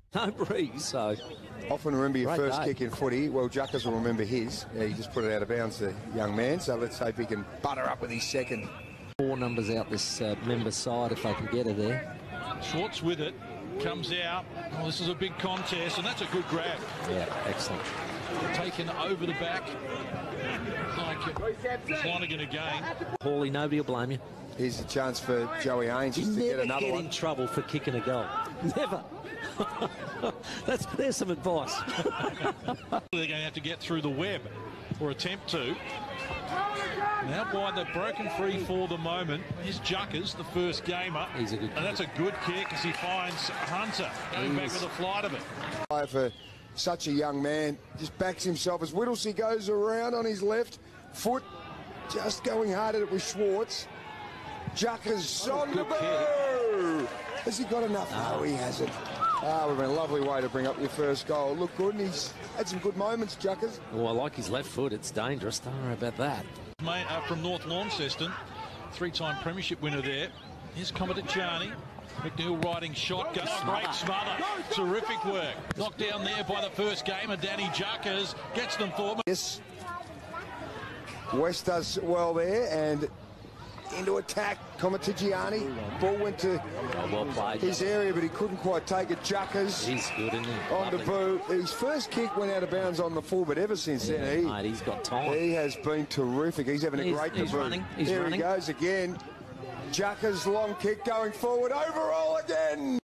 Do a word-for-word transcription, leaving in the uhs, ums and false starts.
No breeze, so... Often remember your Great first day. kick in footy. Well, Juckers will remember his. Yeah, he just put it out of bounds, the young man. So let's hope he can butter up with his second. Four numbers out this uh, member side if they can get her there. Schwartz with it, comes out. Oh, this is a big contest, and that's a good grab. Yeah, excellent. Taken over the back. Like Flanagan again. Hawley, nobody will blame you. Here's a chance for Joey Haynes You just to never get another get one. in trouble for kicking a goal. Never. That's, there's some advice. They're going to have to get through the web, or attempt to. Now wide, they've broken free for the moment. Here's Juckers, the first gamer. He's a good kick. And that's a good kick as he finds Hunter going back with a flight of it. For such a young man, just backs himself as Whittlesey goes around on his left foot, just going hard at it with Schwartz. Juckers on the ball. Has he got enough? No, he hasn't. Ah, would have been a lovely way to bring up your first goal. Look good, and he's had some good moments, Juckers. Oh, I like his left foot. It's dangerous. Don't worry about that. Mate, uh, from North Launceston, three-time premiership winner there. Here's Comet Johnny. McNeil riding shotgun. Great smother. Terrific work. Knocked down there by the first gamer, Danny Juckers. Gets them forward. Yes. West does well there, and into attack. Comatigiani. Ball went to Oh, well played. his area, but he couldn't quite take it. Juckers He's good, isn't he? on the Lovely. boot. His first kick went out of bounds on the full, but ever since Yeah, then, he, mate, he's got time. he has been terrific. He's having a He's- great he's debut. running, he's Here running. he goes again. Juckers long kick going forward. Overall again.